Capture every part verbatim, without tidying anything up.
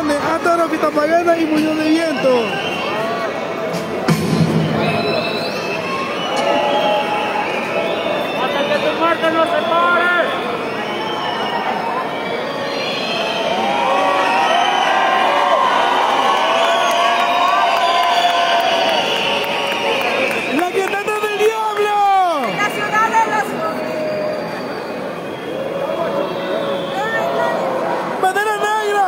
Grande, hasta Roquitapagana y Muñoz de Viento. ¡Hasta que tu muerte nos separe! ¡La que trata del diablo! La ciudad de los... ¡Bandera negra!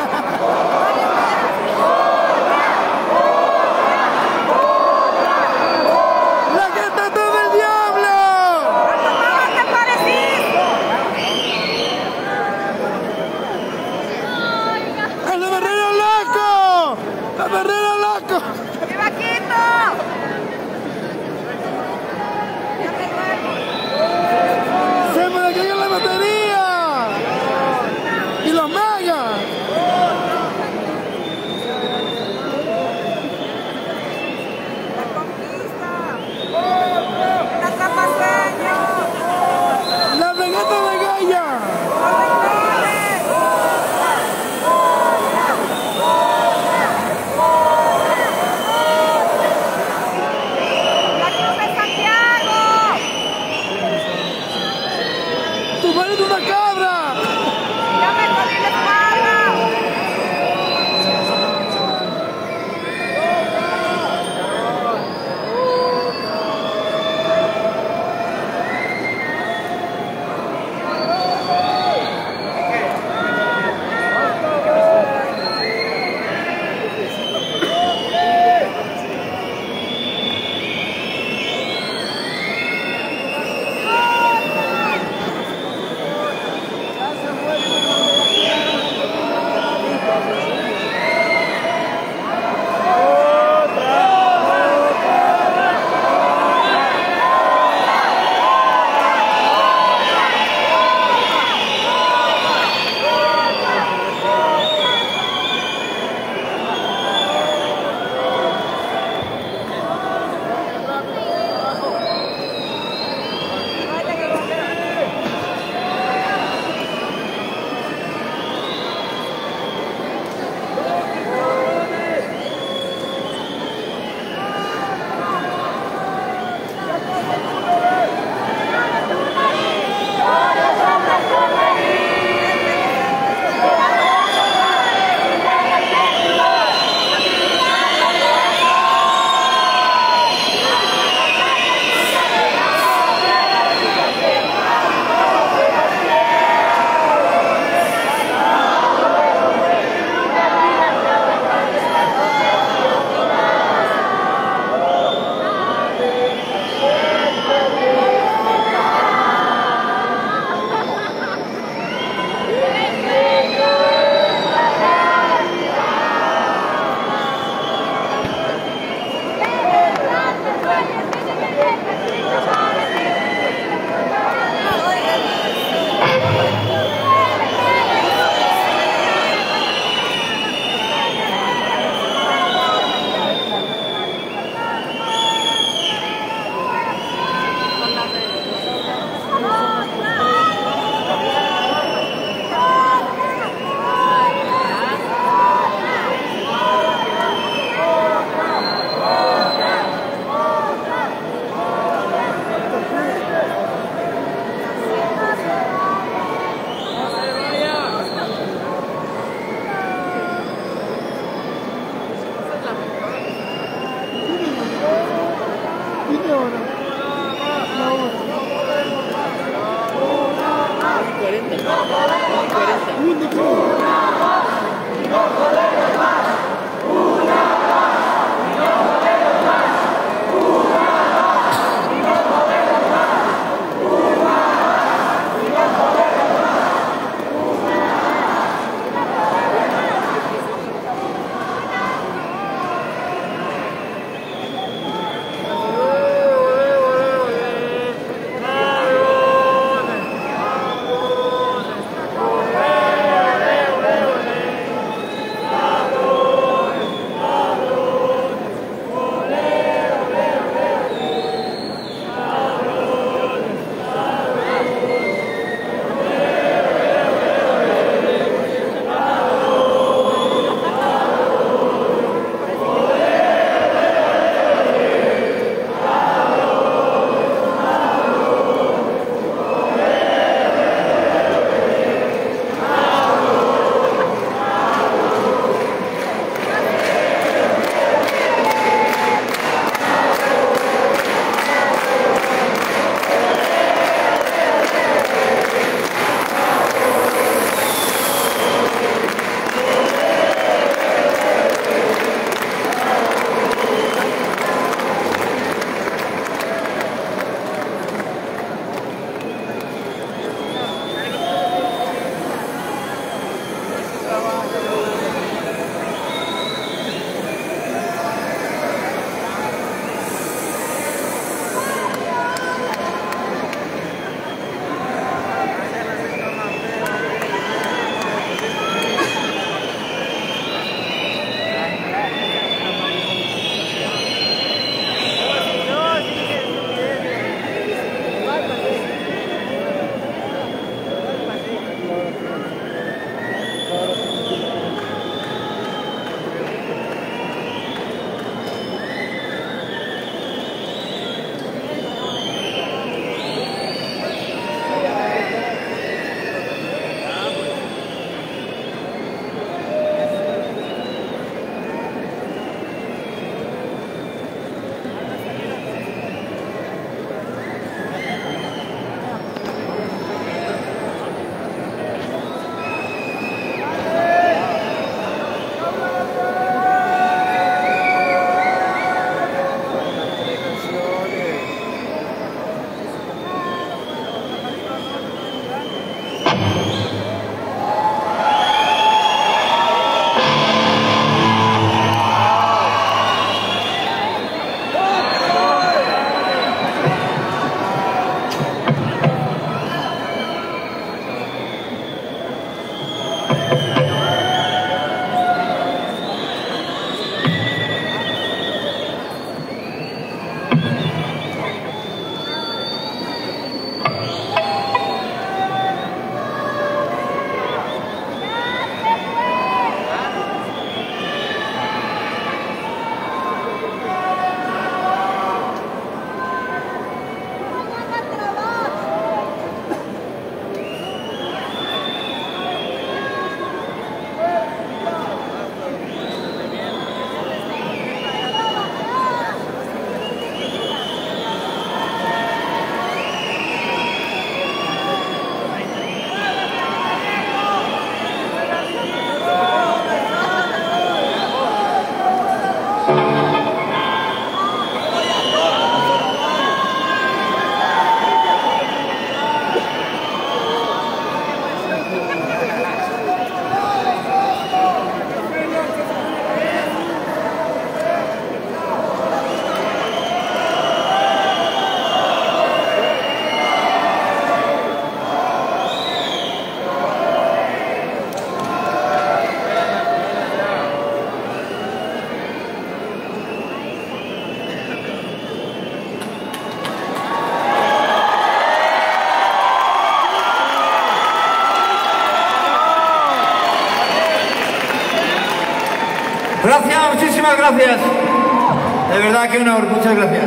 ¡La que trata del diablo! ¿Cómo te parecís? ¡El de Barrera Loco! ¡La Barrera Loco! ¡Viva Quito! Ya me duermo. ¡Se me cayó la batería! ¡Y los megas! La conquista. La Zapaseño. ¡La regata de Gaya! Los rincones. La Cruz de Santiago. ¡Tu madre es una cabra! Ya me comí la espalda. Gracias, muchísimas gracias. De verdad que un honor, muchas gracias.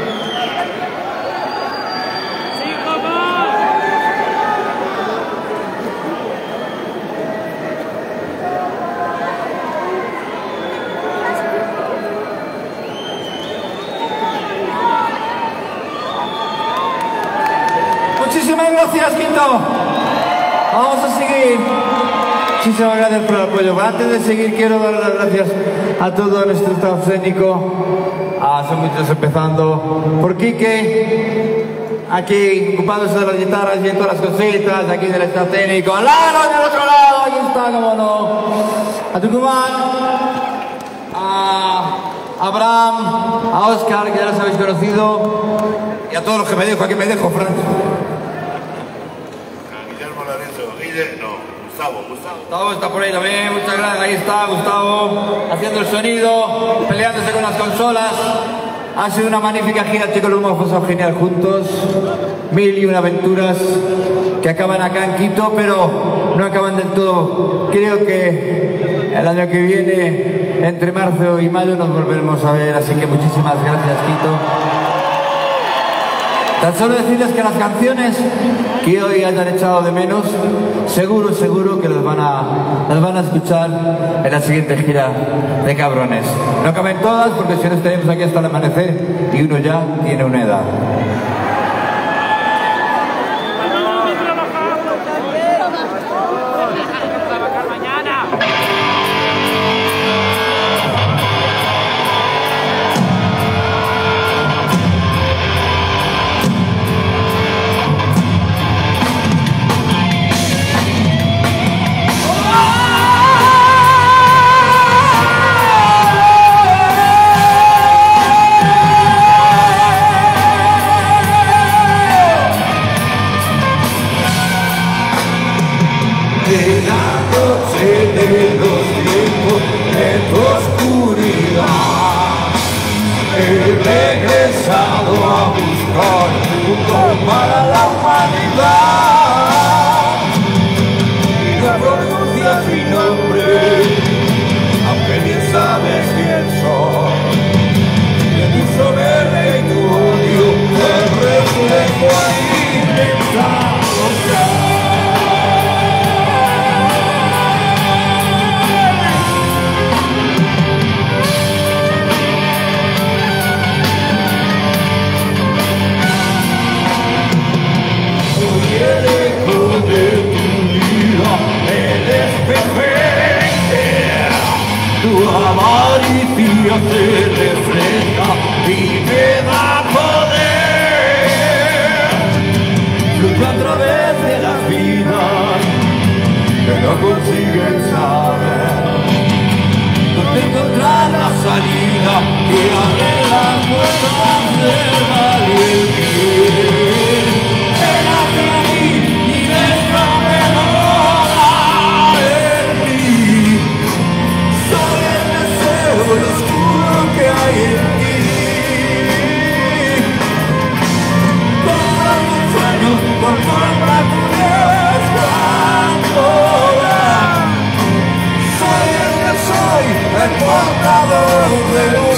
Muchísimas gracias, Quinto. Vamos a seguir. Muchísimas gracias por el apoyo. Pero antes de seguir, quiero dar las gracias a todo nuestro staff técnico. A son muchos empezando por Quique, aquí ocupándose de las guitarras y de todas las cositas, aquí del staff técnico. Al lado, del otro lado, aquí está, como no. A Tucumán, a Abraham, a Oscar, que ya los habéis conocido, y a todos los que me dejo, aquí me dejo, Fran. Guillermo Lorenzo, Guille, no. Gustavo, Gustavo. Gustavo está por ahí también, muchas gracias. Ahí está Gustavo, haciendo el sonido, peleándose con las consolas. Ha sido una magnífica gira, chicos, lo hemos pasado genial juntos. Mil y una aventuras que acaban acá en Quito, pero no acaban del todo. Creo que el año que viene, entre marzo y mayo, nos volveremos a ver. Así que muchísimas gracias, Quito. Tan solo decirles que las canciones que hoy hayan echado de menos, seguro, seguro que las van a, las van a escuchar en la siguiente gira de Cabrones. No caben todas porque si no estaremos aquí hasta el amanecer y uno ya tiene una edad. Para la humanidad y no pronuncias mi nombre, aunque bien sabes quién soy. De tu soberbia y tu odio, el reflejo alimentado soy. Tu avaricia se refleja y me da poder. Fluyo a través de las vidas que no consiguen saber dónde encontrar la salida que abre las puertas del mal y el bien. Ven hacia mí y déjame lo oscuro que hay en ti. Todos tus sueños por fuerza tu descontrola. Soy el que soy, el portador de luz.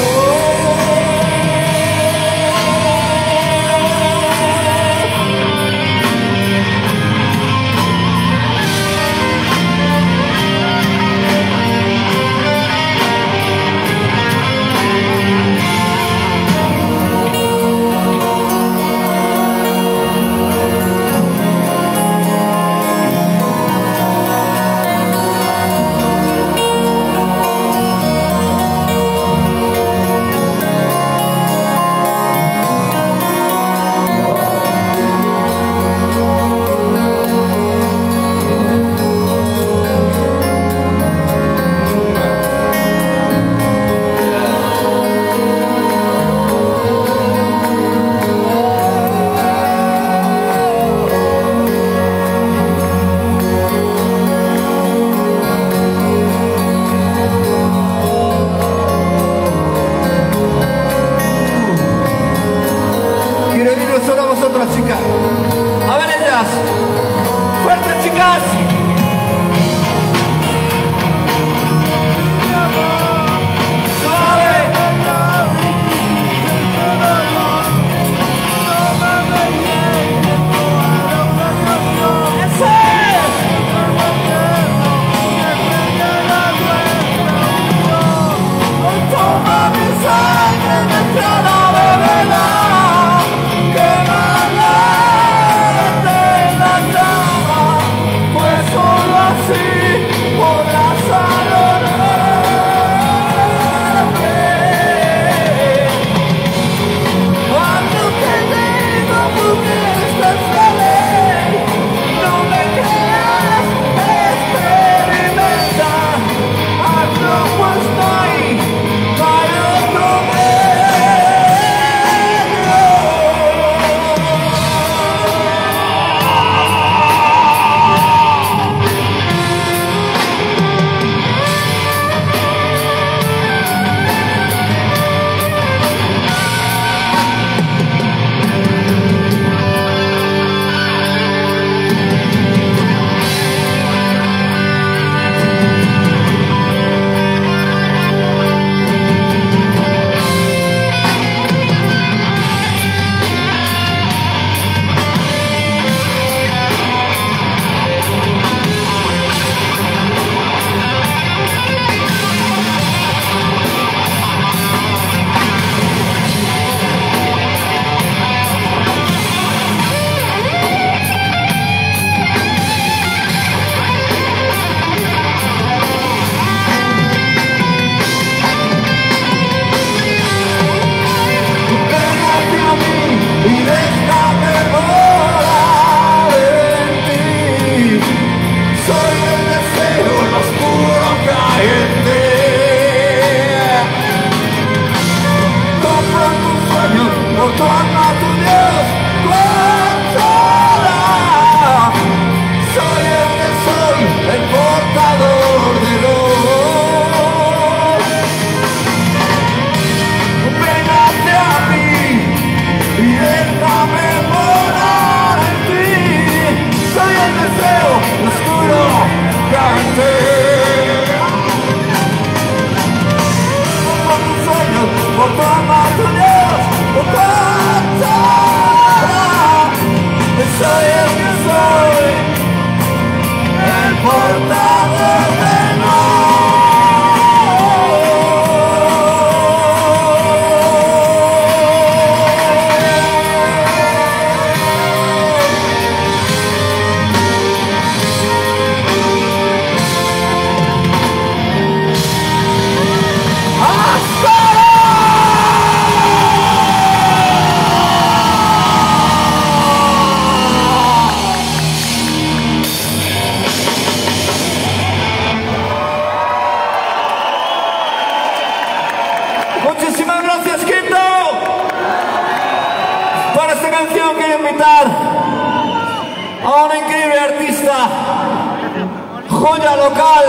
continuación quiero invitar a una increíble artista, joya local,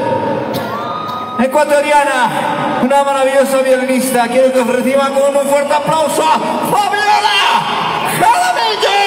ecuatoriana, una maravillosa violinista. Quiero que os reciban con un fuerte aplauso a Fabiola Jaramillo.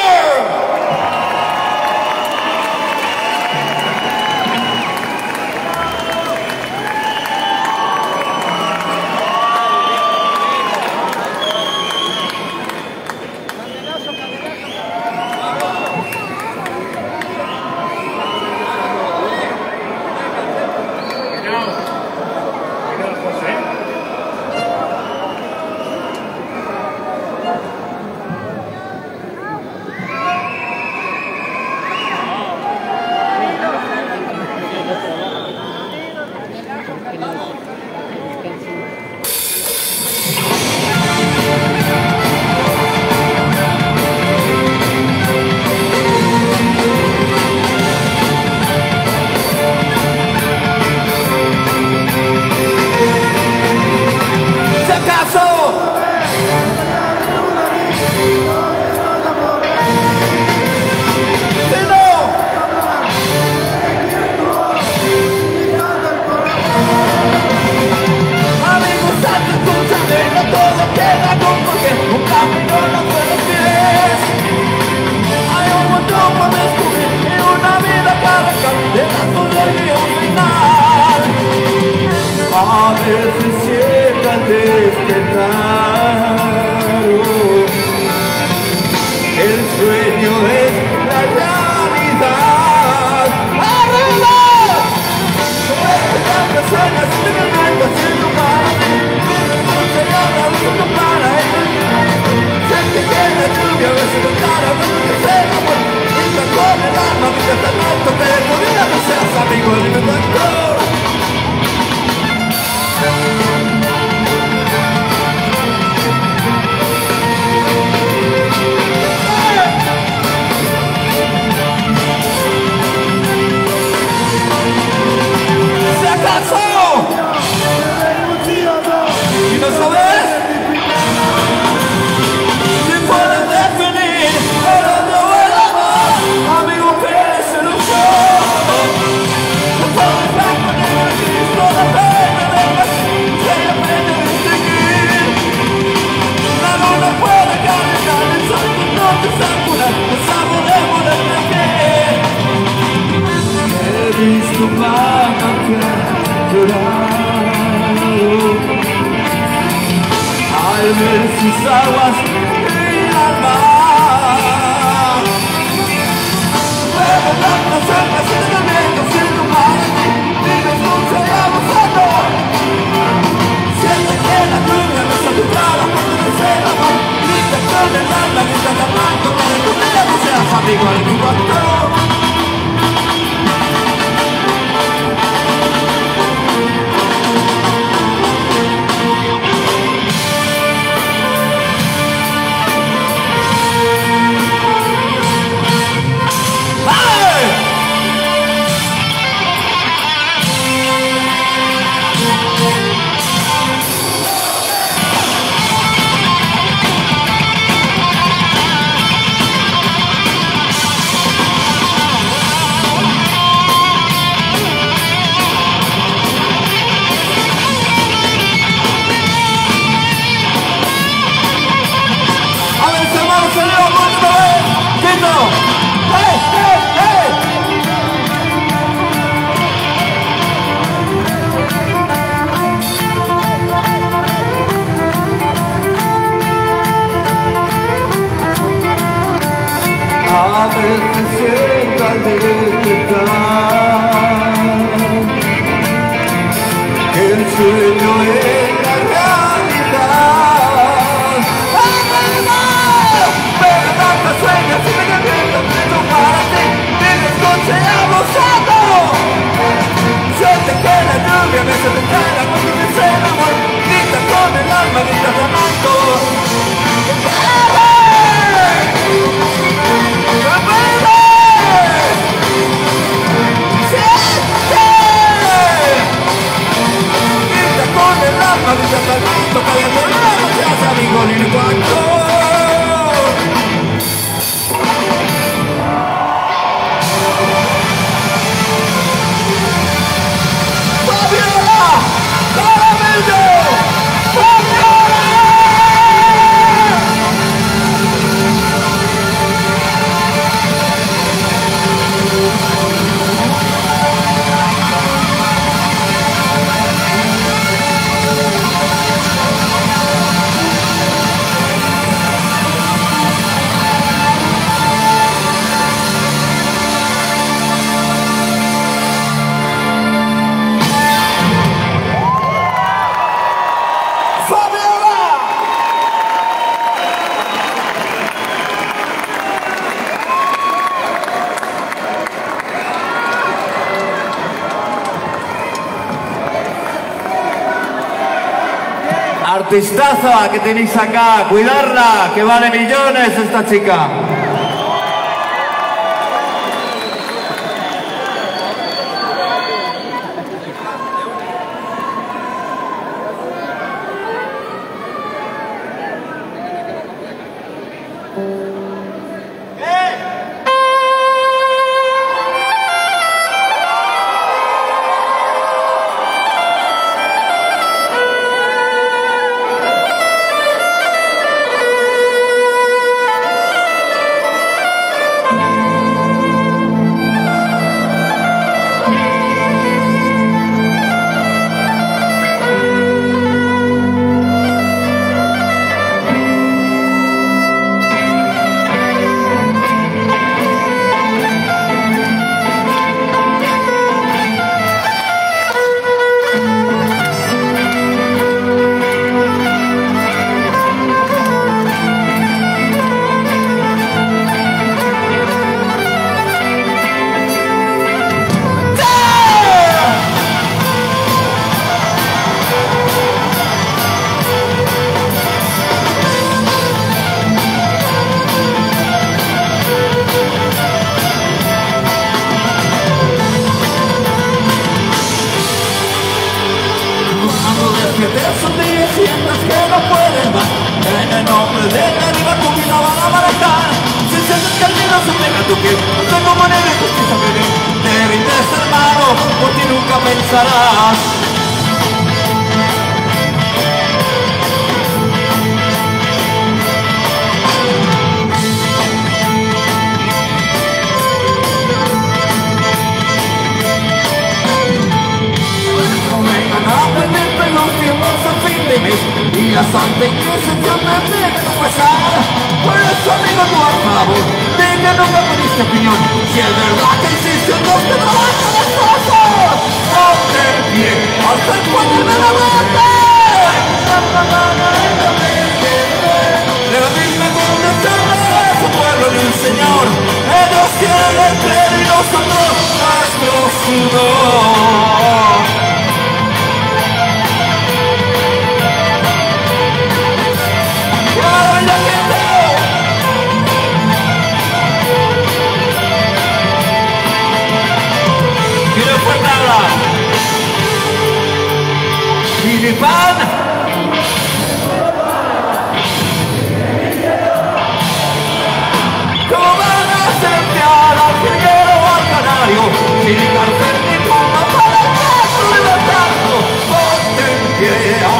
A veces llega a despertar, el sueño es la realidad. ¡Arriba! Tantas sueños y te vengo haciendo para ti, no se llama mucho para él. Sé que tiene lluvia, a veces no cara, no te sepa, pues, grita con el alma, grita tan alto que tu vida no seas amigo del inventor. ¿Se acaso? ¿Y no sabes? Si puedes definir el odio o el amor, amigo, que es ilusión. No puedes ver con el Cristo la pena de pasión, se aprende a distinguir. La luna puede caminar, el sol no te sacuda, los sabores de la piel. He visto mamá que llorar al ver sus aguas ir al mar. Pero tantas almas en el viento siendo para ti, vive escucha y abusando. Siente que la lluvia me está tu cara cuando te se el amor. Grita con el alma, grita llamando, para que tu vida no seas amigo al mismo actor. A veces siento al despertar que el sueño es la realidad. Pero tantas sueños y me viento viento para ti, vives coche abusado. Siente que la lluvia me hace pensar a cuando me se el amor. Grita con el alma, grita llamando. Grita con el alma, grita llamando. Artistaza que tenéis acá, cuidarla, que vale millones esta chica. Que te sonríes y sientas que no puedes más. En el nombre de la diva tu vida van a manejar. Si sientes que el miedo se pega a tu piel, no tengo manera de justicia pedir. Te rindes, hermano, por ti nunca pensarás. Y la Santa Inquisición me tiene que pasar. Por eso, amigo, tú a favor de que no me pediste opinión. Si es verdad que existe un Dios que trabaja en las cosas, ponte en pie hasta el cuello de la muerte. La misma condición de su pueblo y un Señor. Ellos quieren creer y nosotros nuestro sudor. Y mi pan ¿cómo van a sentenciar al jilguero o al canario? Sin cárcel ni tumba para el caso de matarlo. Ponte en pie.